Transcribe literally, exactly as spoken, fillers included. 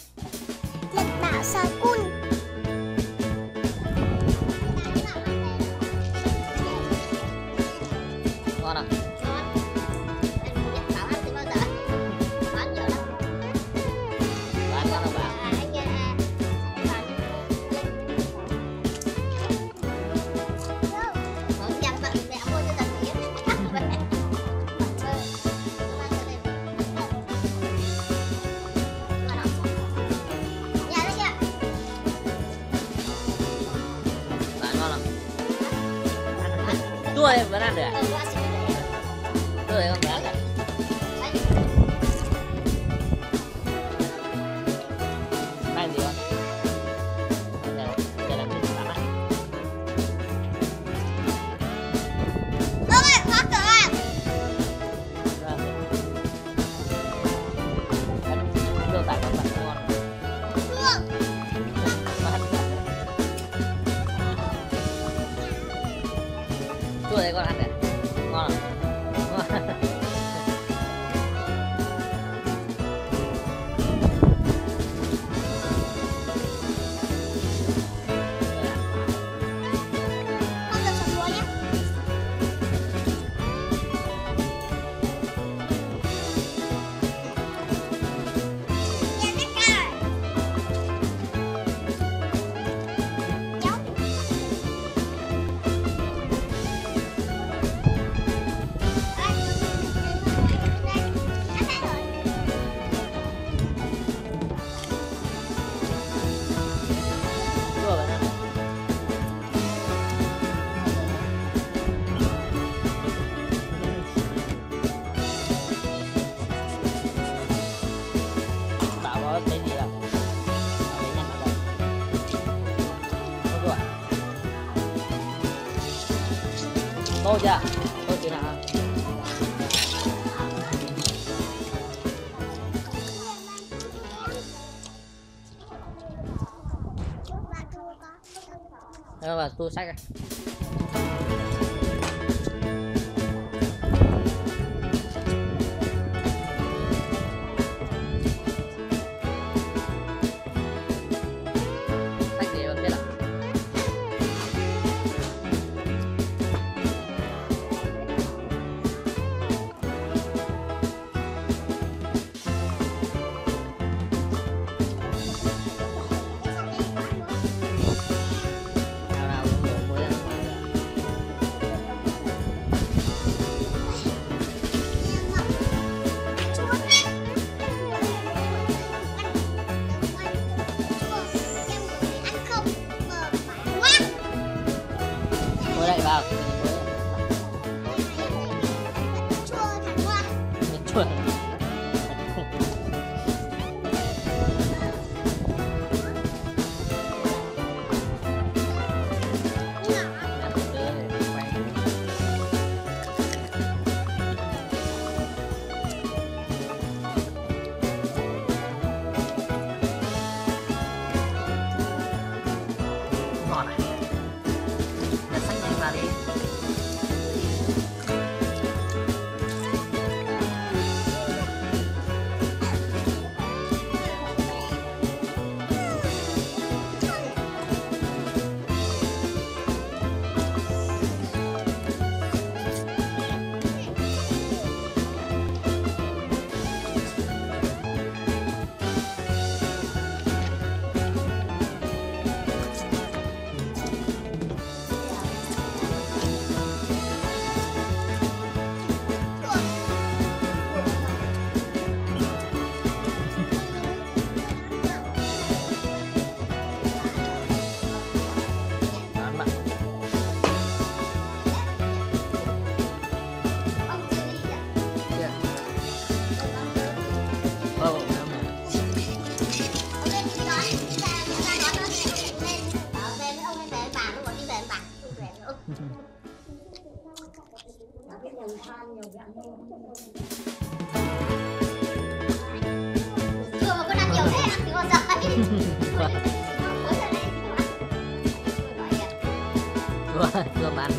Nhật Bảo soi cun. Ngon à? Ngon. Nhật Bảo ăn từ bao giờ? Bán nhiều lắm. Bán ngon không bạn? À, anh à, nó nhầm bạn mẹ mua cho tần yến. Chua này vẫn ăn được à? Chua này không bán à? Mang gì không? Đây là, đây là cái gì bạn? Ôi, khóa cửa. Chua tại con bạn ngon. Chua này con ăn được. Ngon à? Ngon. Không được sườn muối nhé. Nhà nước cay. Cháu. Chua bạn ăn được. Bảo có cái gì đâu. Bảo lấy nhặt vào đây. Không chua à? Tô chưa? Tô chưa nào? Đây là tu sách à? Sách gì không biết à? Nào nào cũng đổ muối ra ngoài rồi. Muối lại vào. Chua. Ngon à? Đặt sách nhanh vào đi. Bán bạn. Chưa? Ờ, đúng rồi. Chưa mà con ăn nhiều thế, ăn thì ngon rồi. Chua, chua mà ăn